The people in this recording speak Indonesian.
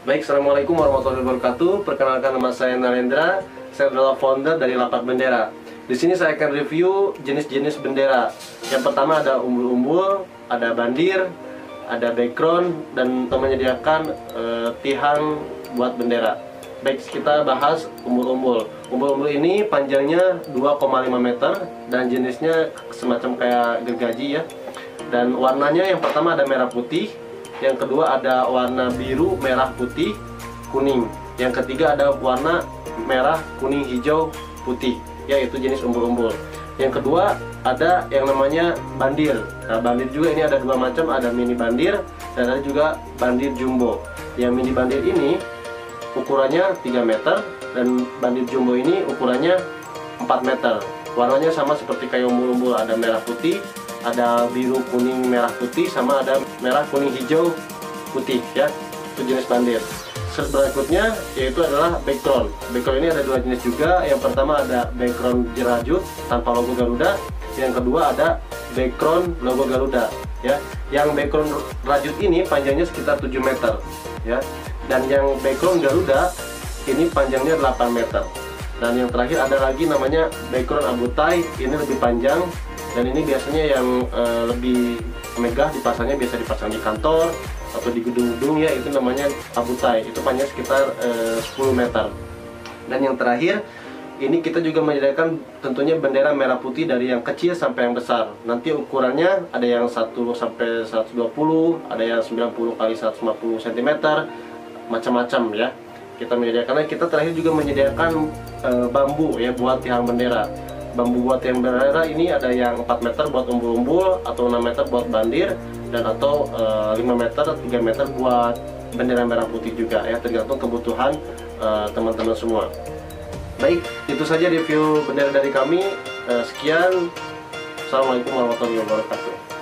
Baik, Assalamualaikum warahmatullahi wabarakatuh. Perkenalkan, nama saya Narendra. Saya adalah founder dari Lapak Bendera. Di sini saya akan review jenis-jenis bendera. Yang pertama ada umbul-umbul, ada bandir, ada background, dan kita menyediakan tihang buat bendera. Baik, kita bahas umbul-umbul. Umbul-umbul ini panjangnya 2,5 meter dan jenisnya semacam kayak gergaji ya. Dan warnanya yang pertama ada merah putih, yang kedua ada warna biru, merah, putih, kuning. Yang ketiga ada warna merah, kuning, hijau, putih, yaitu jenis umbul-umbul. Yang kedua ada yang namanya bandir. Nah, bandir juga ini ada dua macam, ada mini bandir dan ada juga bandir jumbo. Yang mini bandir ini ukurannya 3 meter dan bandir jumbo ini ukurannya 4 meter. Warnanya sama seperti kayak umbul-umbul, ada merah putih, ada biru, kuning, merah, putih, sama ada merah, kuning, hijau, putih ya. Itu jenis bandir. Berikutnya yaitu adalah background. Background ini ada dua jenis juga. Yang pertama ada background jerajut tanpa logo Garuda. Yang kedua ada background logo Garuda ya. Yang background rajut ini panjangnya sekitar 7 meter ya. Dan yang background Garuda ini panjangnya 8 meter. Dan yang terakhir ada lagi namanya background abutai, ini lebih panjang. Dan ini biasanya yang lebih megah dipasangnya, biasa dipasang di kantor atau di gedung-gedung ya, itu namanya abutai. Itu panjang sekitar 10 meter. Dan yang terakhir ini kita juga menyediakan tentunya bendera merah putih dari yang kecil sampai yang besar. Nanti ukurannya ada yang 1 sampai 120, ada yang 90 kali 150 cm, macam-macam ya. Kita menyediakan, kita terakhir juga menyediakan bambu ya buat tiang bendera. Bambu buat tiang bendera ini ada yang 4 meter buat umbul-umbul, atau 6 meter buat bandir, dan atau 5 meter, 3 meter buat bendera merah putih juga ya, tergantung kebutuhan teman-teman semua. Baik, itu saja review bendera dari kami. Sekian. Assalamualaikum warahmatullahi wabarakatuh.